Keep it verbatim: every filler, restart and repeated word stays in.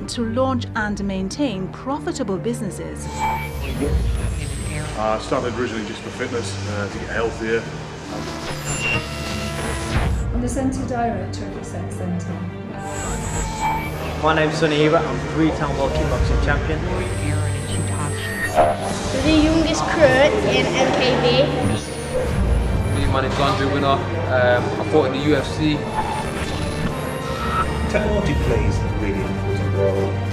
to launch and maintain profitable businesses. I started originally just for fitness, uh, to get healthier. I'm the Centre Director of the Sex Centre. My name's Sonny Ebert, I'm three-time world kickboxing champion. The youngest crew in M K B. My name's Andrew Winner, um, I fought in the U F C. Technology plays a really important role